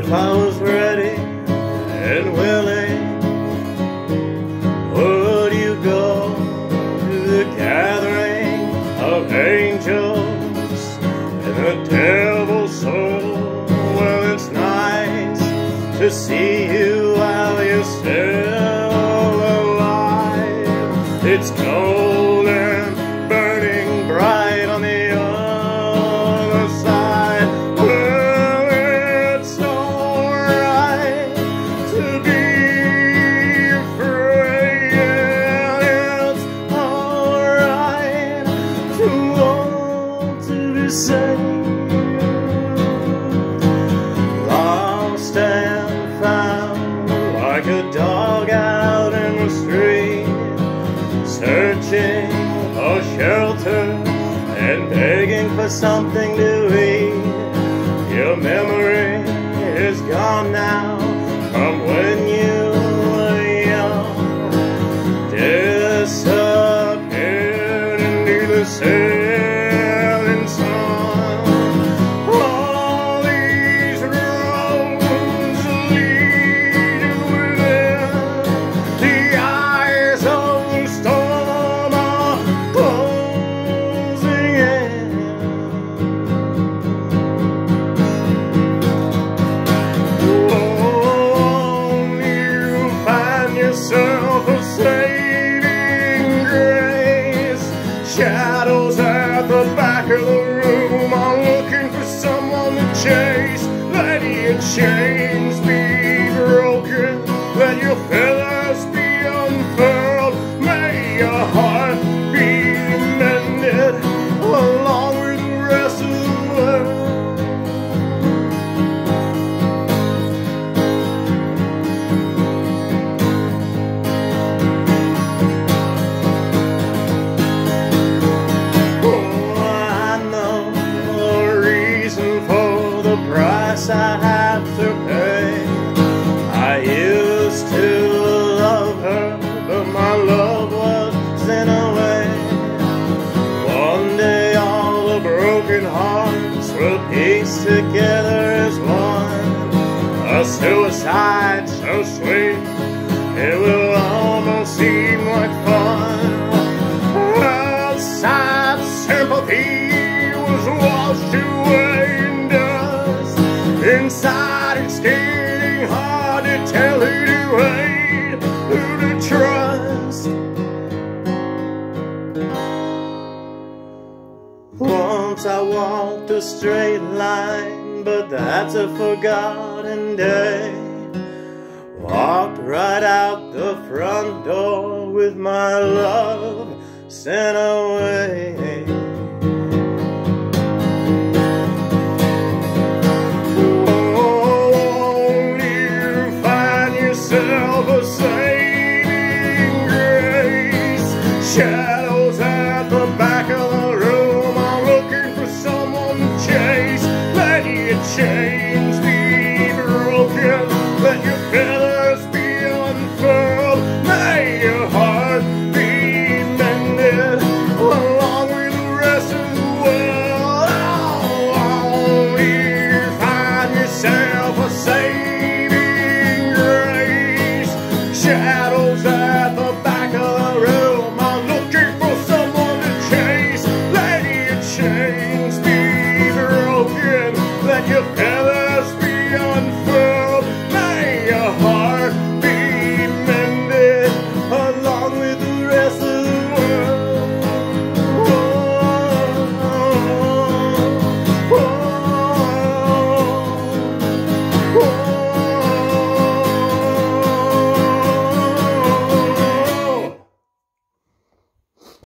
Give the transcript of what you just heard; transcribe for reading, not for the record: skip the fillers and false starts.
If I was ready and willing, would you go to the gathering of angels and the devil's soul? Well, it's nice to see you while you're still alive. It's cold and burning bright on the other side. Well, it's alright to be afraid. It's alright to want to be saved. Lost and found like a dog out in the street, searching for shelter and begging for something to eat. Your memory is gone now from when you were young, disappeared into the setting sun. All these roads lead within the eyes of the storm are closing in. Won't you find yourself a saving grace? Shadows at the back of the room are looking for someone to chase. Let your chains be broken, let your feathers be unfurled. May your heart be mended along with the rest of the world. Oh, I know the reason for the price I have to pay. I used to love her, but my love was in a way. One day all the broken hearts will piece together as one. A suicide so sweet, it will almost seem like fun. Outside sympathy was washed away in dust. Inside it's getting hard to tell who to hate, who to trust. Once I walked a straight line, but that's a forgotten day. Walked right out the front door with my love sent away. Won't you find yourself a saving grace? Shadows at the back of the room are looking for someone to chase. Let your chains be